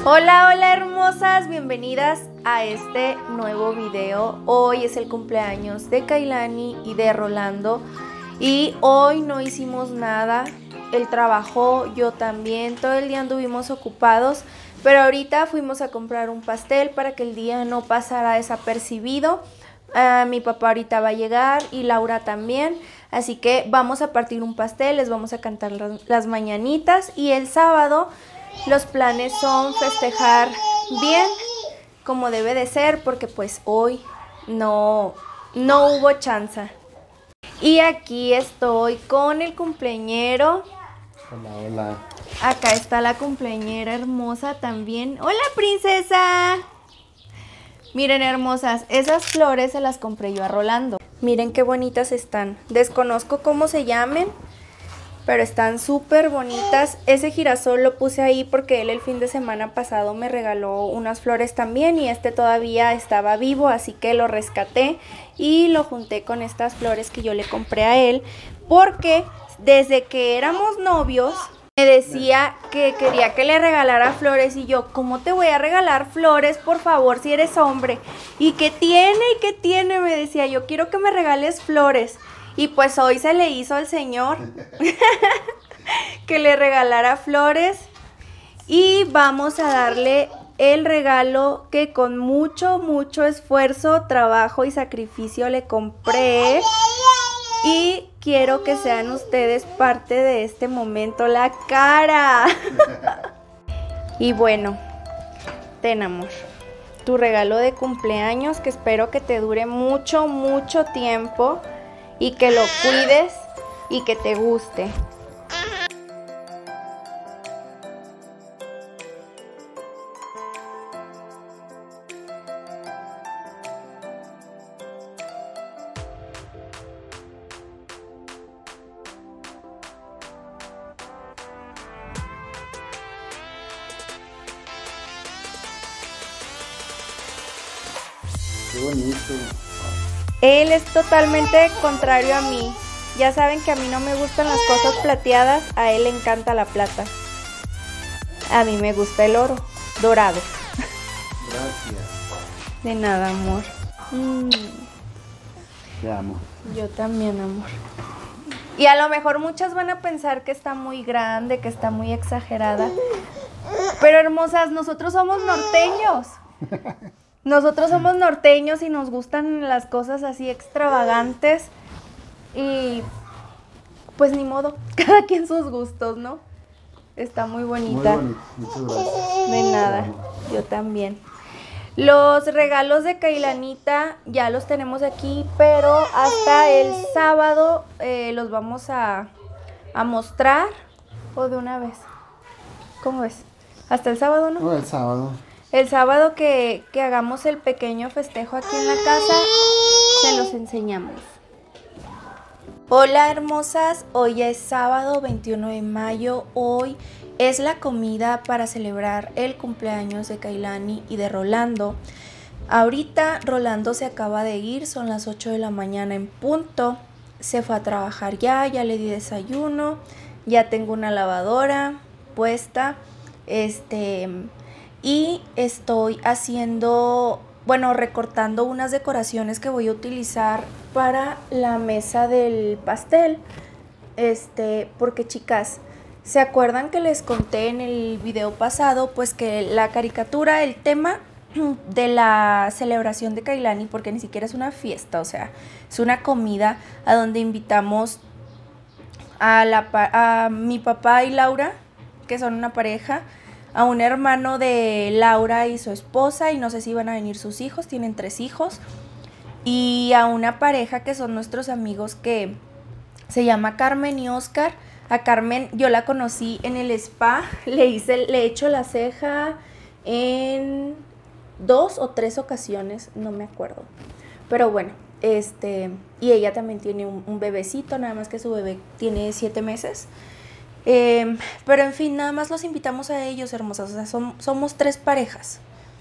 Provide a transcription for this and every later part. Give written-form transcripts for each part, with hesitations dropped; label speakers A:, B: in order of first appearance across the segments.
A: Hola, hola hermosas, bienvenidas a este nuevo video. Hoy es el cumpleaños de Kailani y de Rolando y hoy no hicimos nada. Él trabajó, yo también, todo el día anduvimos ocupados, pero ahorita fuimos a comprar un pastel para que el día no pasara desapercibido. Mi papá ahorita va a llegar y Laura también, así que vamos a partir un pastel, les vamos a cantar las mañanitas y el sábado los planes son festejar bien, como debe de ser, porque pues hoy no hubo chance. Y aquí estoy con el cumpleañero.
B: Hola, hola.
A: Acá está la cumpleañera hermosa también. ¡Hola, princesa! Miren, hermosas, esas flores se las compré yo a Rolando. Miren qué bonitas están. Desconozco cómo se llamen, pero están súper bonitas. Ese girasol lo puse ahí porque él el fin de semana pasado me regaló unas flores también y este todavía estaba vivo, así que lo rescaté y lo junté con estas flores que yo le compré a él, porque desde que éramos novios me decía que quería que le regalara flores y yo, ¿cómo te voy a regalar flores, por favor, si eres hombre? ¿Y qué tiene? ¿Y qué tiene? Me decía, yo quiero que me regales flores. Y pues hoy se le hizo al señor que le regalara flores y vamos a darle el regalo que con mucho esfuerzo, trabajo y sacrificio le compré. Y quiero que sean ustedes parte de este momento. La cara. Y bueno, ten, amor, tu regalo de cumpleaños, que espero que te dure mucho tiempo y que lo cuides y que te guste.
B: Qué bonito.
A: Él es totalmente contrario a mí. Ya saben que a mí no me gustan las cosas plateadas, a él le encanta la plata. A mí me gusta el oro, dorado.
B: Gracias.
A: De nada, amor.
B: Te amo.
A: Yo también, amor. Y a lo mejor muchas van a pensar que está muy grande, que está muy exagerada. Pero hermosas, nosotros somos norteños. Nosotros somos norteños y nos gustan las cosas así extravagantes. Y pues ni modo, cada quien sus gustos, ¿no? Está muy bonita.
B: Muy bonito, muchas gracias.
A: De nada, yo también. Los regalos de Kailanita ya los tenemos aquí, pero hasta el sábado los vamos a mostrar. ¿O de una vez? ¿Cómo ves? Hasta el sábado, ¿no?
B: No, el sábado.
A: El sábado que hagamos el pequeño festejo aquí en la casa, se los enseñamos. Hola hermosas, hoy es sábado 21 de mayo, hoy es la comida para celebrar el cumpleaños de Kailani y de Rolando. Ahorita Rolando se acaba de ir, son las 8 de la mañana en punto, se fue a trabajar ya le di desayuno, ya tengo una lavadora puesta, y estoy haciendo, bueno, recortando unas decoraciones que voy a utilizar para la mesa del pastel. Porque chicas, ¿se acuerdan que les conté en el video pasado pues que la caricatura, el tema de la celebración de Kailani, porque ni siquiera es una fiesta, o sea, es una comida a donde invitamos a mi papá y Laura, que son una pareja, a un hermano de Laura y su esposa, y no sé si van a venir sus hijos, tienen 3 hijos, y a una pareja que son nuestros amigos que se llama Carmen y Oscar. A Carmen yo la conocí en el spa, le he hecho la ceja en 2 o 3 ocasiones, no me acuerdo, pero bueno, y ella también tiene un bebecito, nada más que su bebé tiene 7 meses. Pero en fin, nada más los invitamos a ellos, hermosas, o sea, somos 3 parejas.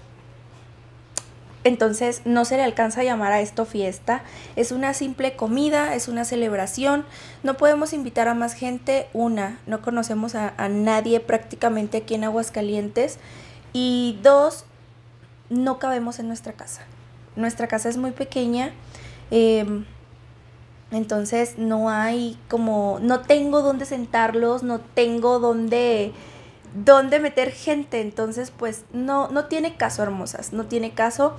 A: Entonces no se le alcanza a llamar a esto fiesta, es una simple comida, es una celebración, no podemos invitar a más gente, no conocemos a nadie prácticamente aquí en Aguascalientes, Y 2, no cabemos en nuestra casa. Nuestra casa es muy pequeña, entonces no hay como, no tengo dónde sentarlos, no tengo dónde meter gente, entonces pues no tiene caso, hermosas, no tiene caso.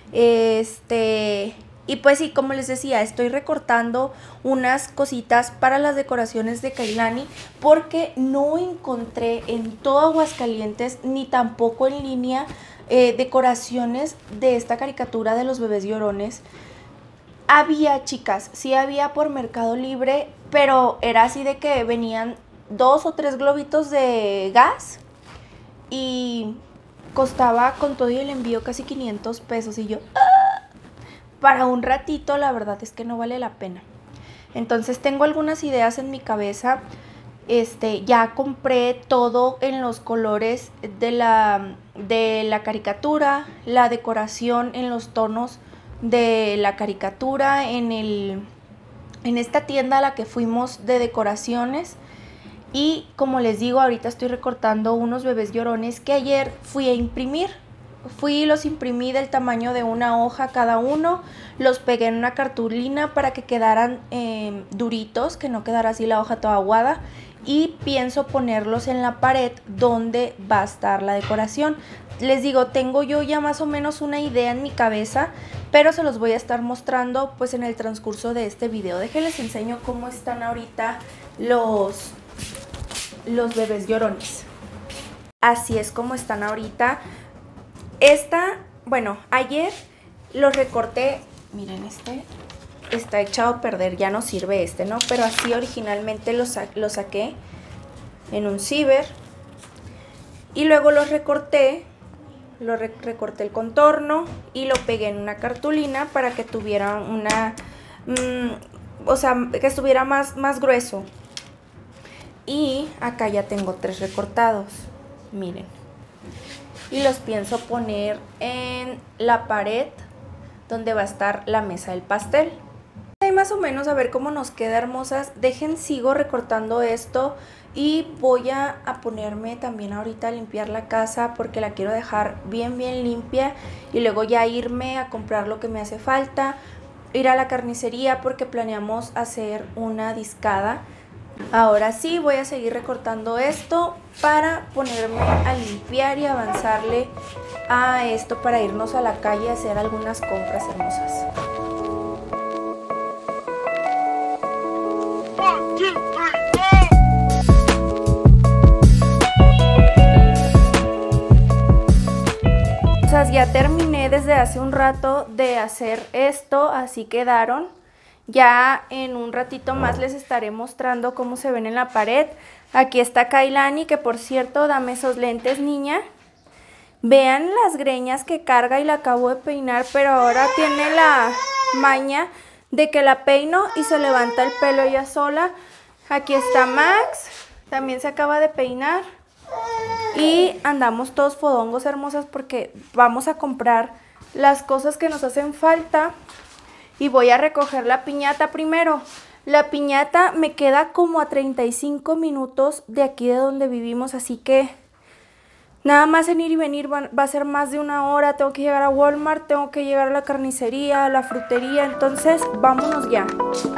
A: Y pues sí, como les decía, estoy recortando unas cositas para las decoraciones de Kailani porque no encontré en todo Aguascalientes ni tampoco en línea decoraciones de esta caricatura de los bebés llorones. Había, chicas, sí había por Mercado Libre, pero era así de que venían 2 o 3 globitos de gas y costaba con todo y el envío casi 500 pesos y yo, para un ratito la verdad es que no vale la pena. Entonces tengo algunas ideas en mi cabeza. Ya compré todo en los colores de la caricatura, la decoración en los tonos de la caricatura, en esta tienda a la que fuimos de decoraciones. Y como les digo, ahorita estoy recortando unos bebés llorones que ayer fui a imprimir. Los imprimí del tamaño de una hoja cada uno, los pegué en una cartulina para que quedaran duritos, que no quedara así la hoja toda aguada, y pienso ponerlos en la pared donde va a estar la decoración. Les digo, tengo yo ya más o menos una idea en mi cabeza, pero se los voy a estar mostrando pues en el transcurso de este video. Déjenles enseño cómo están ahorita los bebés llorones. Así es como están ahorita. Bueno, ayer los recorté, miren, está echado a perder, ya no sirve ¿no? Pero así originalmente lo saqué en un ciber y luego los recorté, recorté el contorno y lo pegué en una cartulina para que tuviera o sea, que estuviera más grueso. Y acá ya tengo 3 recortados, miren. Y los pienso poner en la pared donde va a estar la mesa del pastel. Ahí más o menos a ver cómo nos queda, hermosas. Sigo recortando esto y voy a ponerme también ahorita a limpiar la casa porque la quiero dejar bien limpia y luego ya irme a comprar lo que me hace falta, ir a la carnicería porque planeamos hacer una discada. Ahora sí voy a seguir recortando esto para ponerme a limpiar y avanzarle a esto para irnos a la calle a hacer algunas compras, hermosas. Ya terminé desde hace un rato de hacer esto, así quedaron. Ya en un ratito más les estaré mostrando cómo se ven en la pared. Aquí está Kailani, que por cierto, dame esos lentes, niña. Vean las greñas que carga y la acabo de peinar, pero ahora tiene la maña de que la peino y se levanta el pelo ella sola. Aquí está Max, también se acaba de peinar. Y andamos todos fodongos, hermosas, porque vamos a comprar las cosas que nos hacen falta. Y voy a recoger la piñata primero. La piñata me queda como a 35 minutos de aquí de donde vivimos, así que nada más en ir y venir va a ser más de una hora. Tengo que llegar a Walmart, tengo que llegar a la carnicería, a la frutería, entonces vámonos ya.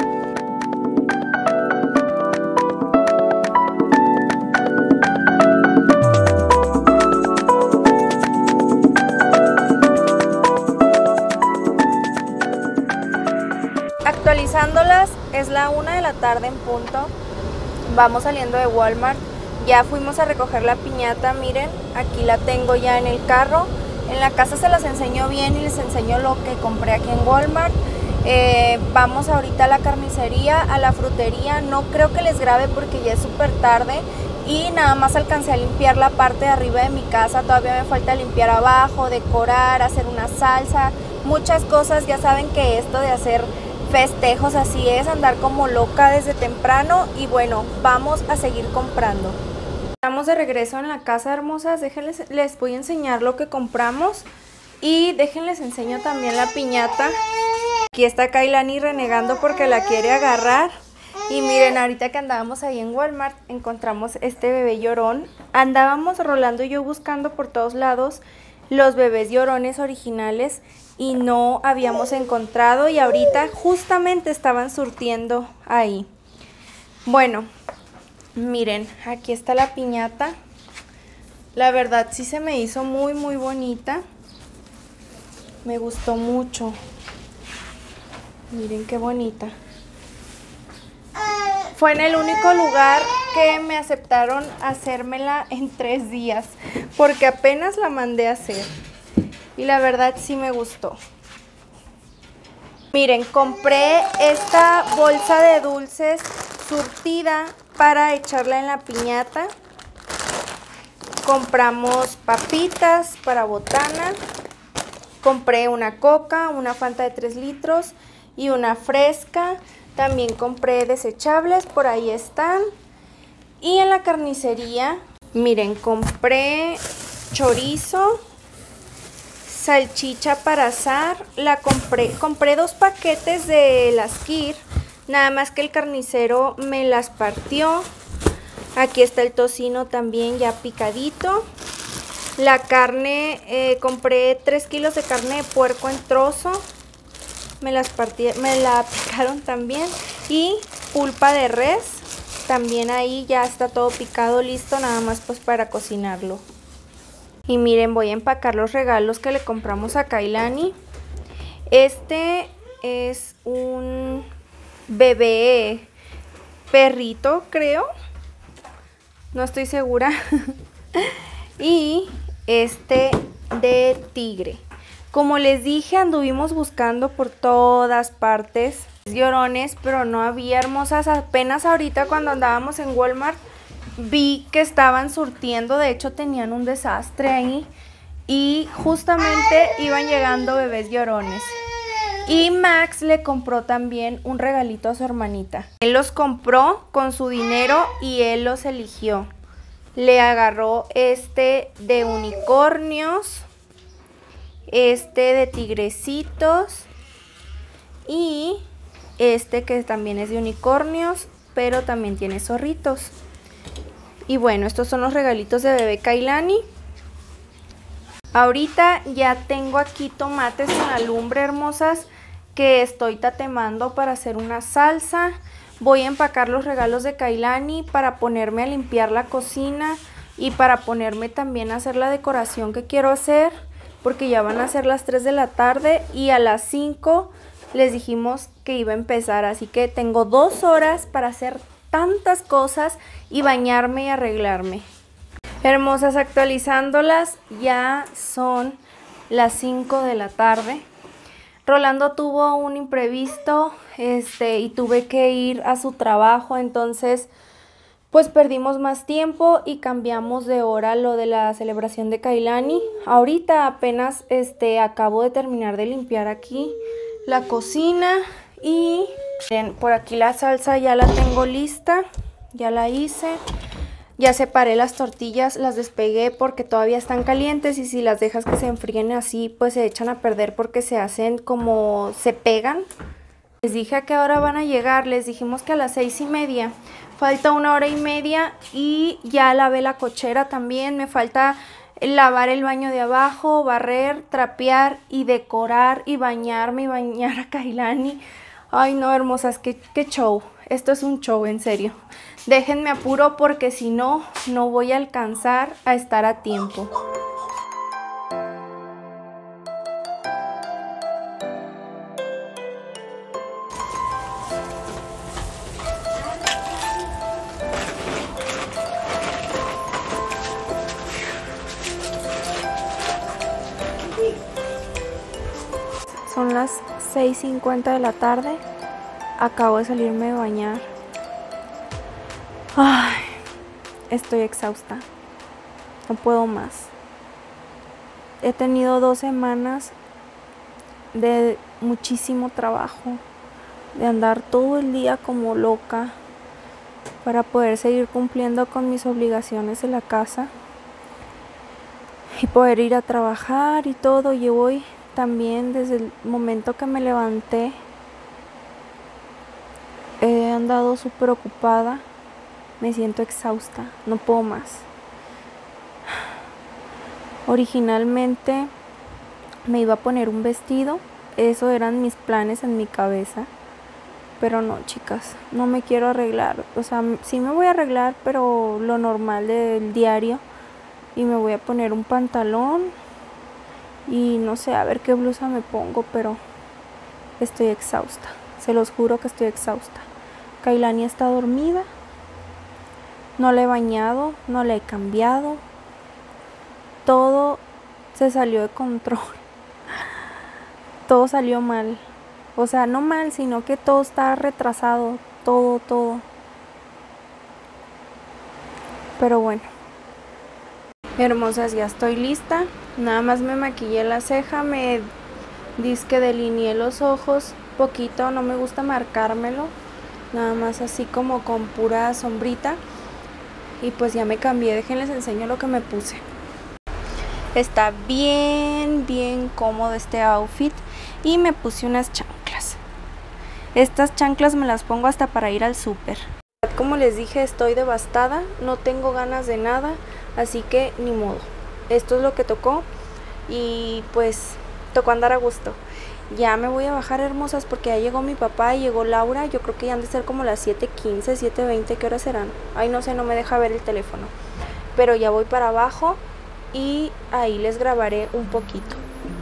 A: Actualizándolas, es la 1 de la tarde en punto. Vamos saliendo de Walmart. Ya fuimos a recoger la piñata, miren, aquí la tengo ya en el carro. En la casa se las enseño bien y les enseño lo que compré aquí en Walmart. Vamos ahorita a la carnicería, a la frutería. No creo que les grabe porque ya es súper tarde. Y nada más alcancé a limpiar la parte de arriba de mi casa. Todavía me falta limpiar abajo, decorar, hacer una salsa, muchas cosas. Ya saben que esto de hacer festejos así es, andar como loca desde temprano. Y bueno, vamos a seguir comprando. Estamos de regreso en la casa, hermosas. Les voy a enseñar lo que compramos y déjenles enseño también la piñata. Aquí está Kailani renegando porque la quiere agarrar. Y miren, ahorita que andábamos ahí en Walmart, encontramos este bebé llorón. Andábamos Rolando y yo buscando por todos lados los bebés llorones originales y no habíamos encontrado, y ahorita justamente estaban surtiendo ahí. Bueno, miren, aquí está la piñata. La verdad sí se me hizo muy bonita. Me gustó mucho. Miren qué bonita. Fue en el único lugar que me aceptaron hacérmela en 3 días, porque apenas la mandé a hacer. Y la verdad sí me gustó. Miren, compré esta bolsa de dulces surtida para echarla en la piñata. Compramos papitas para botana. Compré una coca, una Fanta de 3 litros y una fresca. También compré desechables, por ahí están. Y en la carnicería, miren, compré chorizo, salchicha para asar. Compré 2 paquetes de las Kir, nada más que el carnicero me las partió. Aquí está el tocino también ya picadito. La carne, compré 3 kilos de carne de puerco en trozo. Me la picaron también. Y pulpa de res. También ahí ya está todo picado, listo, nada más pues para cocinarlo. Y miren, voy a empacar los regalos que le compramos a Kailani. Este es un bebé perrito, creo. No estoy segura. Y este de tigre. Como les dije, anduvimos buscando por todas partes llorones, pero no había, hermosas. Apenas ahorita cuando andábamos en Walmart vi que estaban surtiendo. De hecho tenían un desastre ahí y justamente iban llegando bebés llorones. Y Max le compró también un regalito a su hermanita. Él los compró con su dinero y él los eligió. Le agarró este de unicornios, este de tigrecitos y este que también es de unicornios, pero también tiene zorritos. Y bueno, estos son los regalitos de bebé Kailani. Ahorita ya tengo aquí tomates en la lumbre, hermosas, que estoy tatemando para hacer una salsa. Voy a empacar los regalos de Kailani para ponerme a limpiar la cocina y para ponerme también a hacer la decoración que quiero hacer, porque ya van a ser las 3 de la tarde y a las 5 les dijimos que iba a empezar, así que tengo 2 horas para hacer tantas cosas y bañarme y arreglarme. Hermosas, actualizándolas, ya son las 5 de la tarde. Rolando tuvo un imprevisto y tuve que ir a su trabajo, entonces pues perdimos más tiempo y cambiamos de hora lo de la celebración de Kailani. Ahorita apenas acabo de terminar de limpiar aquí la cocina y bien, por aquí la salsa ya la tengo lista, ya la hice. Ya separé las tortillas, las despegué porque todavía están calientes y si las dejas que se enfríen así, pues se echan a perder porque se hacen como se pegan. Les dije a qué hora van a llegar, les dijimos que a las 6:30. Falta 1 hora y media y ya lavé la cochera también. Me falta lavar el baño de abajo, barrer, trapear y decorar y bañarme y bañar a Kailani. Ay no, hermosas, qué show. Esto es un show, en serio. Déjenme apuro porque si no, no voy a alcanzar a estar a tiempo. Son las 6:50 de la tarde. Acabo de salirme de bañar. Ay, estoy exhausta. No puedo más. He tenido 2 semanas de muchísimo trabajo, de andar todo el día como loca para poder seguir cumpliendo con mis obligaciones en la casa y poder ir a trabajar y todo. Y hoy también, desde el momento que me levanté, he andado andado súper ocupada. Me siento exhausta, no puedo más. Originalmente me iba a poner un vestido, eso eran mis planes en mi cabeza. Pero no, chicas, no me quiero arreglar. O sea, sí me voy a arreglar, pero lo normal del diario. Y me voy a poner un pantalón. Y no sé, a ver qué blusa me pongo, pero estoy exhausta. Se los juro que estoy exhausta. Kailani está dormida. No la he bañado, no la he cambiado. Todo se salió de control. Todo salió mal. O sea, no mal, sino que todo está retrasado, todo. Pero bueno. Hermosas, ya estoy lista. Nada más me maquillé la ceja, me disque delineé los ojos poquito, no me gusta marcármelo. Nada más así como con pura sombrita. Y pues ya me cambié, déjenles enseño lo que me puse. Está bien cómodo este outfit. Y me puse unas chanclas. Estas chanclas me las pongo hasta para ir al súper. Como les dije, estoy devastada, no tengo ganas de nada, así que ni modo. Esto es lo que tocó y pues tocó andar a gusto. Ya me voy a bajar, hermosas, porque ya llegó mi papá y llegó Laura. Yo creo que ya han de ser como las 7:15, 7:20, ¿qué horas serán? Ay, no sé, no me deja ver el teléfono. Pero ya voy para abajo y ahí les grabaré un poquito.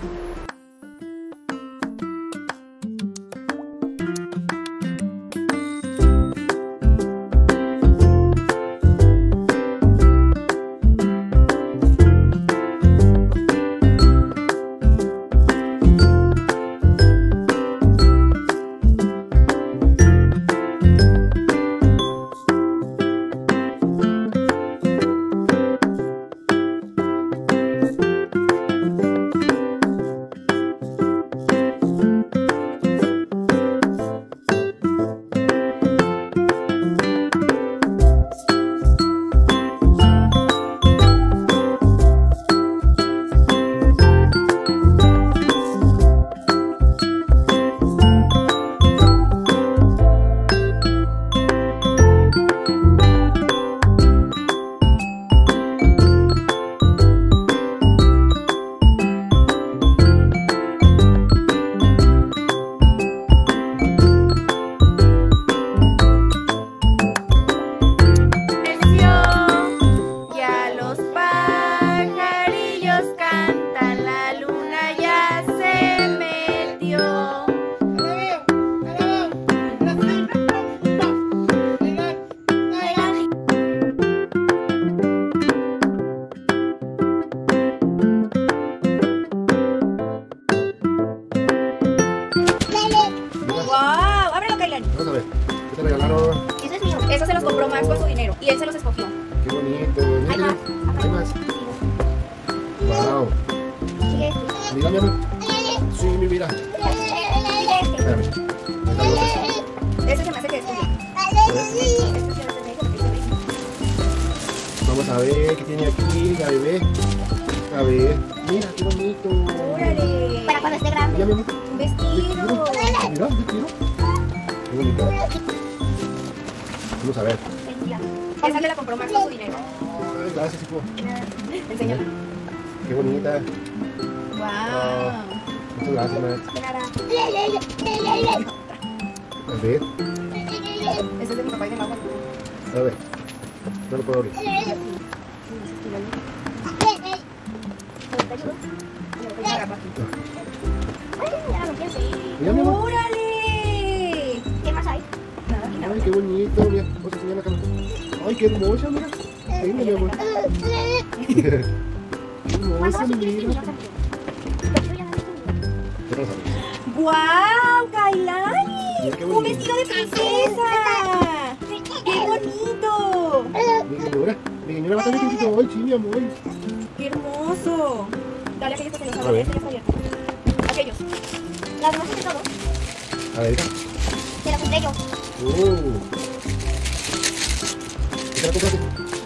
B: Vamos a ver, ¿qué te regalaron?
A: Eso es mío. Eso se los compró Max con su dinero y él se los escogió.
B: Qué bonito. Mira, hay más. Wow. Mira, mi amor. Sí, mi vida. Espérame.
A: Ese se me hace que es tuyo.
B: Vamos a ver qué tiene aquí la bebé. A ver, mira qué bonito.
A: ¡Órale! Para cuando esté grande.
B: Mira, mi amor.
A: Un vestido.
B: Mira, un vestido. Qué bonito. Vamos a ver.
A: Esa se la compró Max con su dinero.
B: Ay, gracias, hijo.
A: Enséñala.
B: Qué bonita.
A: Wow.
B: Muchas gracias, Max.
A: De nada.
B: A ver,
A: Ese es de mi papá y de Laura.
B: a ver. No lo puedo abrir. Mira, mi amor.
A: ¡Órale! ¿Qué más hay? Nada, aquí nada.
B: Ay, qué bonito. Mira, vamos a enseñar la cámara. Ay, qué hermosa, mira. Venga, mi amor. Qué hermosa, mi vida.
A: ¡Guau! ¡Kailani!
B: Mira qué
A: ¡Un
B: bonito.
A: vestido de princesa! ¡Qué bonito!
B: Mi señora va a tener que hoy, sí, mi amor.
A: ¡Qué hermoso! Dale aquellos que se los
B: A ver.
A: Aquellos. Las demás de todos.
B: A ver,
A: Se los compré yo.
B: ¿Qué te la compraste?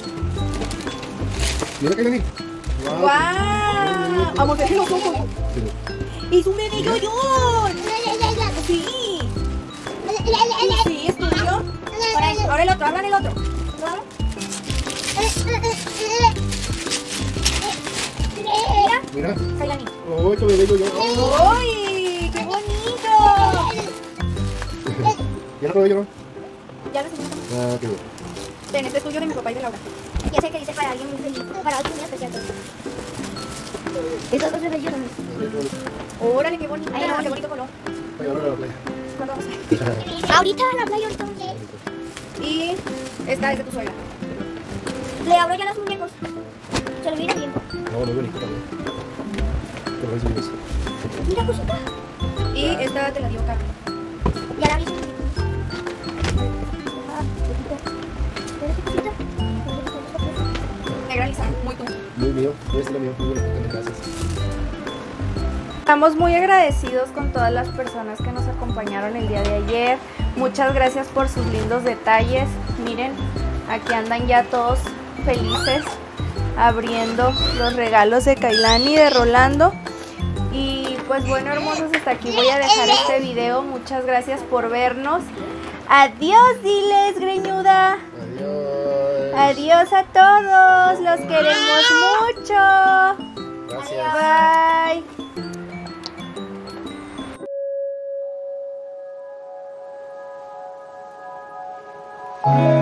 B: Mira, Kailani.
A: ¡Guau! Vamos a ver los ojos. ¡Es un bebé yoyón! ¡Sí! ¿Sí, es tuyo? Ahora el otro, abran el otro. ¿Lo abro?
B: Mira.
A: Kailani.
B: ¡Ay, qué bello yo!
A: ¡Uy! ¡Qué bonito!
B: ¿Ya lo probé yo, no?
A: Ya lo sé.
B: Ah, qué bien.
A: Ten, este es tuyo de mi papá y de Laura.
C: Ya sé que dice para alguien muy feliz, para alguien muy especial. Esas dos se bellas.
A: Órale, qué bonito.
C: Ay, no,
A: Qué bonito color.
B: Ay, ahora la playa.
A: ¿Cuándo vamos a ir?
C: Ahorita en la playa, ahorita.
A: Y esta es de tu suegra.
C: Le abro ya los muñecos. Se lo mira bien.
B: No, no, bonito también. Pero es bien.
C: Mira, cosita.
A: Y esta te la dio Carmen.
C: Ya la vi. Cosita.
A: Negra lisa, muy tú.
B: Muy mío, este es lo mío, muy bonito, también, gracias.
A: Estamos muy agradecidos con todas las personas que nos acompañaron el día de ayer. Muchas gracias por sus lindos detalles. Miren, aquí andan ya todos felices abriendo los regalos de Kailani y de Rolando. Y pues bueno, hermosos, hasta aquí voy a dejar este video. Muchas gracias por vernos. Adiós, diles, greñuda.
B: Adiós.
A: Adiós a todos. Los queremos mucho.
B: Gracias.
A: Bye.
B: Adiós.